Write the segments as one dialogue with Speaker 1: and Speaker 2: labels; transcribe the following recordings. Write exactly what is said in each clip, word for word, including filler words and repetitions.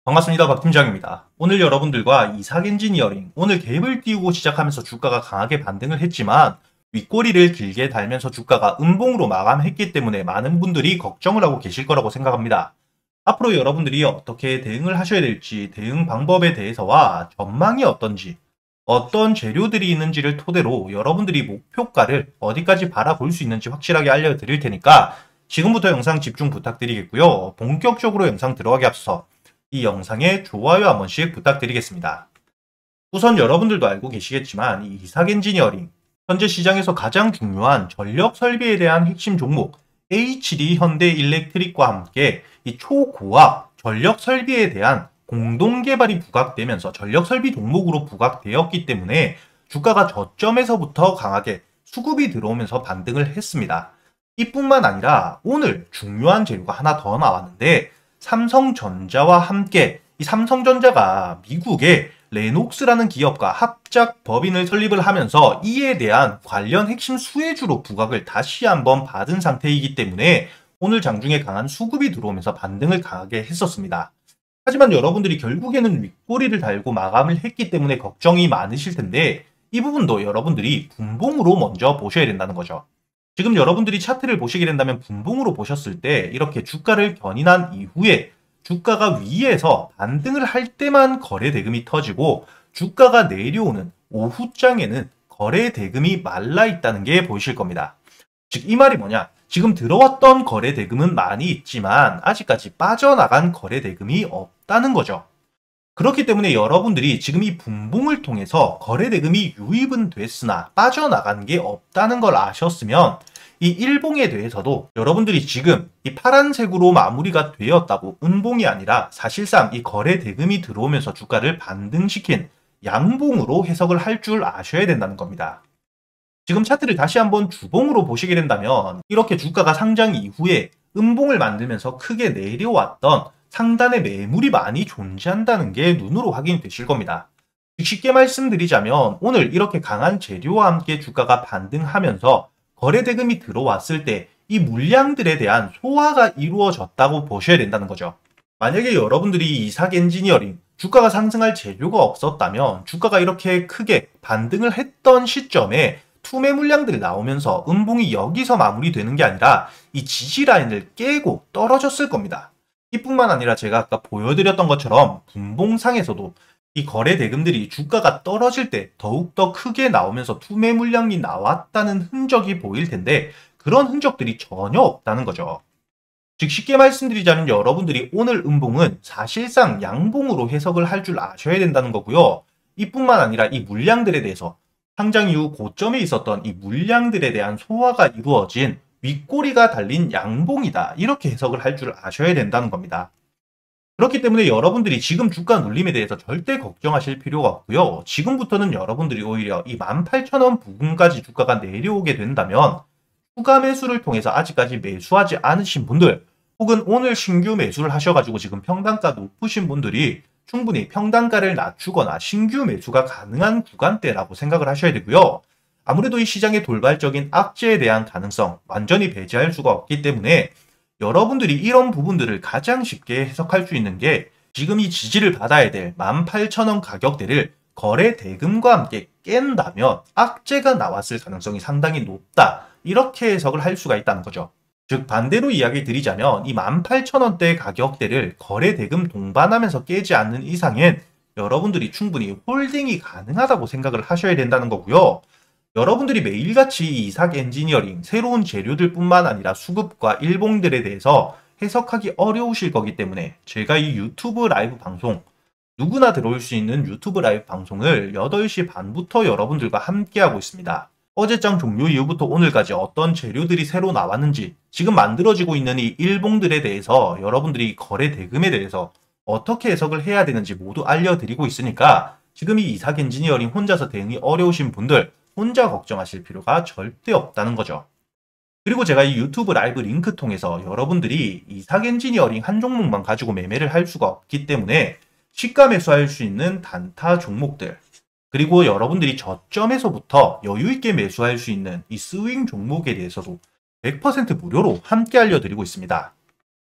Speaker 1: 반갑습니다. 박 팀장입니다. 오늘 여러분들과 이삭 엔지니어링, 오늘 갭을 띄우고 시작하면서 주가가 강하게 반등을 했지만 윗꼬리를 길게 달면서 주가가 음봉으로 마감했기 때문에 많은 분들이 걱정을 하고 계실 거라고 생각합니다. 앞으로 여러분들이 어떻게 대응을 하셔야 될지, 대응 방법에 대해서와 전망이 어떤지, 어떤 재료들이 있는지를 토대로 여러분들이 목표가를 어디까지 바라볼 수 있는지 확실하게 알려드릴 테니까 지금부터 영상 집중 부탁드리겠고요. 본격적으로 영상 들어가기 앞서 이 영상에 좋아요 한 번씩 부탁드리겠습니다. 우선 여러분들도 알고 계시겠지만 이 이삭 엔지니어링, 현재 시장에서 가장 중요한 전력 설비에 대한 핵심 종목 에이치디 현대일렉트릭과 함께 이 초고압 전력 설비에 대한 공동 개발이 부각되면서 전력 설비 종목으로 부각되었기 때문에 주가가 저점에서부터 강하게 수급이 들어오면서 반등을 했습니다. 이뿐만 아니라 오늘 중요한 재료가 하나 더 나왔는데 삼성전자와 함께 이 삼성전자가 미국의 레녹스라는 기업과 합작 법인을 설립을 하면서 이에 대한 관련 핵심 수혜주로 부각을 다시 한번 받은 상태이기 때문에 오늘 장중에 강한 수급이 들어오면서 반등을 강하게 했었습니다. 하지만 여러분들이 결국에는 윗꼬리를 달고 마감을 했기 때문에 걱정이 많으실 텐데 이 부분도 여러분들이 분봉으로 먼저 보셔야 된다는 거죠. 지금 여러분들이 차트를 보시게 된다면 분봉으로 보셨을 때 이렇게 주가를 견인한 이후에 주가가 위에서 반등을 할 때만 거래 대금이 터지고 주가가 내려오는 오후장에는 거래 대금이 말라 있다는 게 보이실 겁니다. 즉 이 말이 뭐냐? 지금 들어왔던 거래 대금은 많이 있지만 아직까지 빠져나간 거래 대금이 없다는 거죠. 그렇기 때문에 여러분들이 지금 이 분봉을 통해서 거래 대금이 유입은 됐으나 빠져나간 게 없다는 걸 아셨으면 이 일봉에 대해서도 여러분들이 지금 이 파란색으로 마무리가 되었다고 음봉이 아니라 사실상 이 거래 대금이 들어오면서 주가를 반등시킨 양봉으로 해석을 할 줄 아셔야 된다는 겁니다. 지금 차트를 다시 한번 주봉으로 보시게 된다면 이렇게 주가가 상장 이후에 음봉을 만들면서 크게 내려왔던 상단에 매물이 많이 존재한다는 게 눈으로 확인이 되실 겁니다. 쉽게 말씀드리자면 오늘 이렇게 강한 재료와 함께 주가가 반등하면서 거래 대금이 들어왔을 때 이 물량들에 대한 소화가 이루어졌다고 보셔야 된다는 거죠. 만약에 여러분들이 이삭 엔지니어링, 주가가 상승할 재료가 없었다면 주가가 이렇게 크게 반등을 했던 시점에 투매 물량들이 나오면서 음봉이 여기서 마무리되는 게 아니라 이 지지 라인을 깨고 떨어졌을 겁니다. 이뿐만 아니라 제가 아까 보여드렸던 것처럼 분봉상에서도 이 거래 대금들이 주가가 떨어질 때 더욱더 크게 나오면서 투매 물량이 나왔다는 흔적이 보일 텐데 그런 흔적들이 전혀 없다는 거죠. 즉 쉽게 말씀드리자면 여러분들이 오늘 음봉은 사실상 양봉으로 해석을 할 줄 아셔야 된다는 거고요. 이뿐만 아니라 이 물량들에 대해서 상장 이후 고점에 있었던 이 물량들에 대한 소화가 이루어진 윗꼬리가 달린 양봉이다. 이렇게 해석을 할 줄 아셔야 된다는 겁니다. 그렇기 때문에 여러분들이 지금 주가 눌림에 대해서 절대 걱정하실 필요가 없고요. 지금부터는 여러분들이 오히려 이 만 팔천 원 부근까지 주가가 내려오게 된다면 추가 매수를 통해서 아직까지 매수하지 않으신 분들 혹은 오늘 신규 매수를 하셔가지고 지금 평단가 높으신 분들이 충분히 평단가를 낮추거나 신규 매수가 가능한 구간대라고 생각을 하셔야 되고요. 아무래도 이 시장의 돌발적인 악재에 대한 가능성 완전히 배제할 수가 없기 때문에 여러분들이 이런 부분들을 가장 쉽게 해석할 수 있는 게 지금 이 지지를 받아야 될 만 팔천 원 가격대를 거래 대금과 함께 깬다면 악재가 나왔을 가능성이 상당히 높다. 이렇게 해석을 할 수가 있다는 거죠. 즉 반대로 이야기 드리자면 이 만 팔천 원대 가격대를 거래 대금 동반하면서 깨지 않는 이상엔 여러분들이 충분히 홀딩이 가능하다고 생각을 하셔야 된다는 거고요. 여러분들이 매일같이 이 이삭 엔지니어링 새로운 재료들 뿐만 아니라 수급과 일봉들에 대해서 해석하기 어려우실 거기 때문에 제가 이 유튜브 라이브 방송 누구나 들어올 수 있는 유튜브 라이브 방송을 여덟 시 반부터 여러분들과 함께하고 있습니다. 어제장 종료 이후부터 오늘까지 어떤 재료들이 새로 나왔는지 지금 만들어지고 있는 이 일봉들에 대해서 여러분들이 거래 대금에 대해서 어떻게 해석을 해야 되는지 모두 알려드리고 있으니까 지금 이 이삭 엔지니어링 혼자서 대응이 어려우신 분들 혼자 걱정하실 필요가 절대 없다는 거죠. 그리고 제가 이 유튜브 라이브 링크 통해서 여러분들이 이삭 엔지니어링 한 종목만 가지고 매매를 할 수가 없기 때문에 시가 매수할 수 있는 단타 종목들 그리고 여러분들이 저점에서부터 여유있게 매수할 수 있는 이 스윙 종목에 대해서도 백 퍼센트 무료로 함께 알려드리고 있습니다.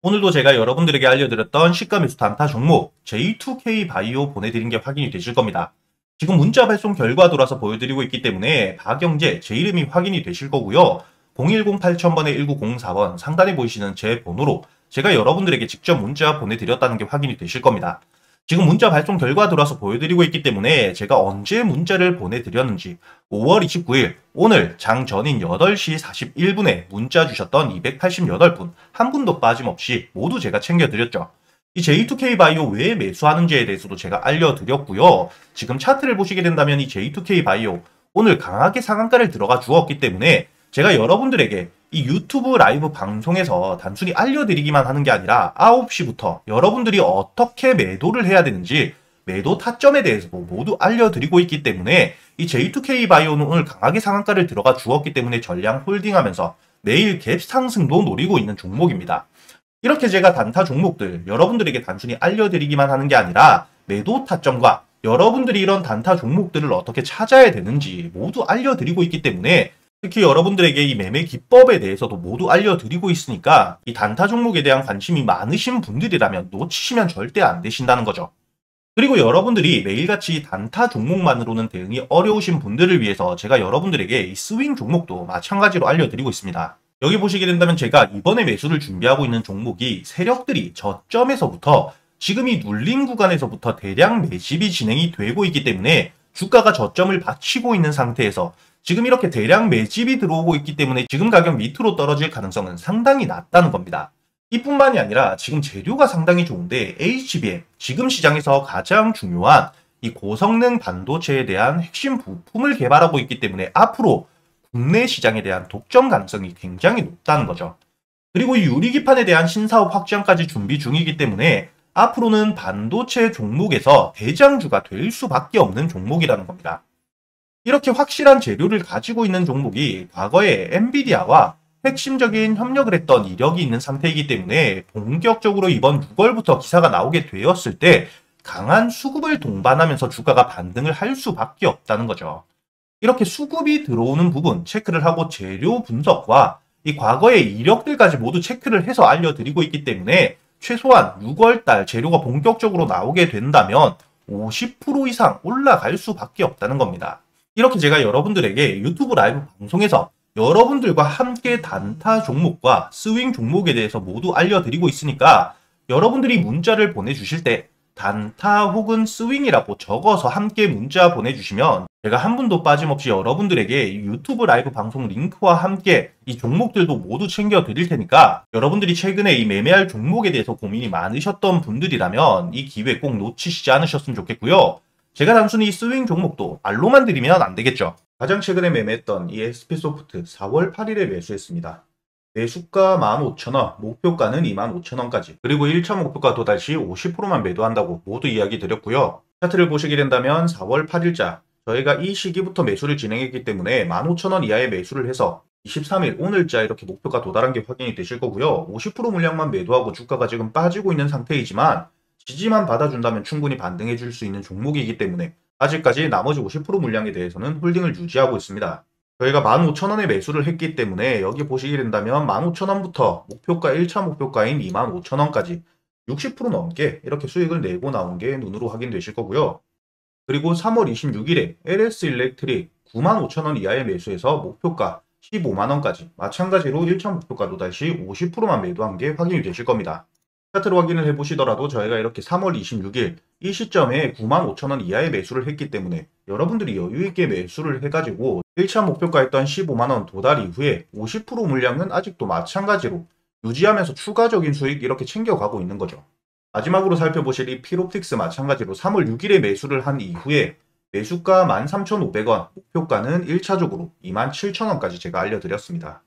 Speaker 1: 오늘도 제가 여러분들에게 알려드렸던 시가 매수 단타 종목 제이 투 케이 바이오 보내드린 게 확인이 되실 겁니다. 지금 문자 발송 결과 돌아서 보여드리고 있기 때문에 박영재 제 이름이 확인이 되실 거고요. 공일공 팔천 번에 일구공사 번 상단에 보이시는 제 번호로 제가 여러분들에게 직접 문자 보내드렸다는 게 확인이 되실 겁니다. 지금 문자 발송 결과 들어와서 보여드리고 있기 때문에 제가 언제 문자를 보내드렸는지 오월 이십구일 오늘 장 전인 여덟 시 사십일 분에 문자 주셨던 이백팔십팔 분 한 분도 빠짐없이 모두 제가 챙겨드렸죠. 이 제이 투 케이 바이오 왜 매수하는지에 대해서도 제가 알려드렸고요. 지금 차트를 보시게 된다면 이 제이 투 케이 바이오 오늘 강하게 상한가를 들어가 주었기 때문에 제가 여러분들에게 이 유튜브 라이브 방송에서 단순히 알려드리기만 하는 게 아니라 아홉 시부터 여러분들이 어떻게 매도를 해야 되는지 매도 타점에 대해서도 모두 알려드리고 있기 때문에 이 제이 투 케이 바이오는 오늘 강하게 상한가를 들어가 주었기 때문에 전량 홀딩하면서 내일 갭 상승도 노리고 있는 종목입니다. 이렇게 제가 단타 종목들 여러분들에게 단순히 알려드리기만 하는 게 아니라 매도 타점과 여러분들이 이런 단타 종목들을 어떻게 찾아야 되는지 모두 알려드리고 있기 때문에 특히 여러분들에게 이 매매 기법에 대해서도 모두 알려드리고 있으니까 이 단타 종목에 대한 관심이 많으신 분들이라면 놓치시면 절대 안 되신다는 거죠. 그리고 여러분들이 매일같이 단타 종목만으로는 대응이 어려우신 분들을 위해서 제가 여러분들에게 이 스윙 종목도 마찬가지로 알려드리고 있습니다. 여기 보시게 된다면 제가 이번에 매수를 준비하고 있는 종목이 세력들이 저점에서부터 지금 이 눌림 구간에서부터 대량 매집이 진행이 되고 있기 때문에 주가가 저점을 받치고 있는 상태에서 지금 이렇게 대량 매집이 들어오고 있기 때문에 지금 가격 밑으로 떨어질 가능성은 상당히 낮다는 겁니다. 이뿐만이 아니라 지금 재료가 상당히 좋은데 에이치비엠, 지금 시장에서 가장 중요한 이 고성능 반도체에 대한 핵심 부품을 개발하고 있기 때문에 앞으로 국내 시장에 대한 독점 가능성이 굉장히 높다는 거죠. 그리고 이 유리기판에 대한 신사업 확장까지 준비 중이기 때문에 앞으로는 반도체 종목에서 대장주가 될 수밖에 없는 종목이라는 겁니다. 이렇게 확실한 재료를 가지고 있는 종목이 과거에 엔비디아와 핵심적인 협력을 했던 이력이 있는 상태이기 때문에 본격적으로 이번 유월부터 기사가 나오게 되었을 때 강한 수급을 동반하면서 주가가 반등을 할 수밖에 없다는 거죠. 이렇게 수급이 들어오는 부분 체크를 하고 재료 분석과 이 과거의 이력들까지 모두 체크를 해서 알려드리고 있기 때문에 최소한 유월달 재료가 본격적으로 나오게 된다면 오십 퍼센트 이상 올라갈 수밖에 없다는 겁니다. 이렇게 제가 여러분들에게 유튜브 라이브 방송에서 여러분들과 함께 단타 종목과 스윙 종목에 대해서 모두 알려드리고 있으니까 여러분들이 문자를 보내주실 때 단타 혹은 스윙이라고 적어서 함께 문자 보내주시면 제가 한 분도 빠짐없이 여러분들에게 유튜브 라이브 방송 링크와 함께 이 종목들도 모두 챙겨 드릴 테니까 여러분들이 최근에 이 매매할 종목에 대해서 고민이 많으셨던 분들이라면 이 기회 꼭 놓치시지 않으셨으면 좋겠고요. 제가 단순히 스윙 종목도 말로만 드리면 안 되겠죠. 가장 최근에 매매했던 이 에스피소프트 사월 팔일에 매수했습니다. 매수가 만 오천 원, 목표가는 이만 오천 원까지, 그리고 일 차 목표가 도달 시 오십 퍼센트만 매도한다고 모두 이야기 드렸고요. 차트를 보시게 된다면 사월 팔일자 저희가 이 시기부터 매수를 진행했기 때문에 만 오천 원 이하의 매수를 해서 이십삼일 오늘자 이렇게 목표가 도달한 게 확인이 되실 거고요. 오십 퍼센트 물량만 매도하고 주가가 지금 빠지고 있는 상태이지만 지지만 받아준다면 충분히 반등해 줄 수 있는 종목이기 때문에 아직까지 나머지 오십 퍼센트 물량에 대해서는 홀딩을 유지하고 있습니다. 저희가 만 오천 원에 매수를 했기 때문에 여기 보시게 된다면 만 오천 원부터 목표가 일 차 목표가인 이만 오천 원까지 육십 퍼센트 넘게 이렇게 수익을 내고 나온 게 눈으로 확인되실 거고요. 그리고 삼월 이십육일에 엘에스 일렉트릭 구만 오천 원 이하의 매수해서 목표가 십오만 원까지 마찬가지로 일 차 목표가 도달 시 오십 퍼센트만 매도한 게 확인이 되실 겁니다. 차트로 확인을 해보시더라도 저희가 이렇게 삼월 이십육일 이 시점에 구만 오천 원 이하의 매수를 했기 때문에 여러분들이 여유있게 매수를 해가지고 일 차 목표가였던 십오만 원 도달 이후에 오십 퍼센트 물량은 아직도 마찬가지로 유지하면서 추가적인 수익 이렇게 챙겨가고 있는 거죠. 마지막으로 살펴보실 이 필옵틱스 마찬가지로 삼월 육일에 매수를 한 이후에 매수가 만 삼천오백 원, 목표가는 일 차적으로 이만 칠천 원까지 제가 알려드렸습니다.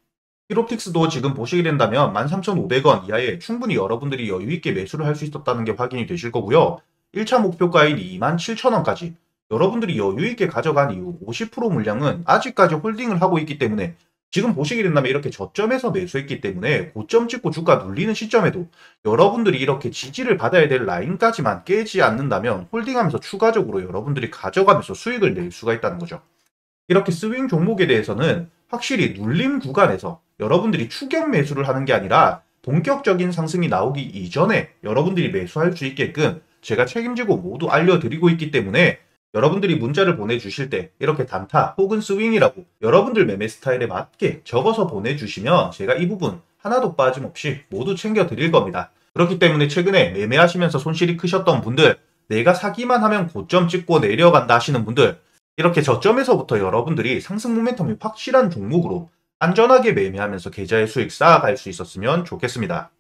Speaker 1: 필옵틱스도 지금 보시게 된다면 만 삼천오백 원 이하에 충분히 여러분들이 여유있게 매수를 할 수 있었다는 게 확인이 되실 거고요. 일 차 목표가인 이만 칠천 원까지 여러분들이 여유있게 가져간 이후 오십 퍼센트 물량은 아직까지 홀딩을 하고 있기 때문에 지금 보시게 된다면 이렇게 저점에서 매수했기 때문에 고점 찍고 주가 눌리는 시점에도 여러분들이 이렇게 지지를 받아야 될 라인까지만 깨지 않는다면 홀딩하면서 추가적으로 여러분들이 가져가면서 수익을 낼 수가 있다는 거죠. 이렇게 스윙 종목에 대해서는 확실히 눌림 구간에서 여러분들이 추격 매수를 하는 게 아니라 본격적인 상승이 나오기 이전에 여러분들이 매수할 수 있게끔 제가 책임지고 모두 알려드리고 있기 때문에 여러분들이 문자를 보내주실 때 이렇게 단타 혹은 스윙이라고 여러분들 매매 스타일에 맞게 적어서 보내주시면 제가 이 부분 하나도 빠짐없이 모두 챙겨드릴 겁니다. 그렇기 때문에 최근에 매매하시면서 손실이 크셨던 분들, 내가 사기만 하면 고점 찍고 내려간다 하시는 분들, 이렇게 저점에서부터 여러분들이 상승 모멘텀이 확실한 종목으로 안전하게 매매하면서 계좌의 수익 쌓아갈 수 있었으면 좋겠습니다.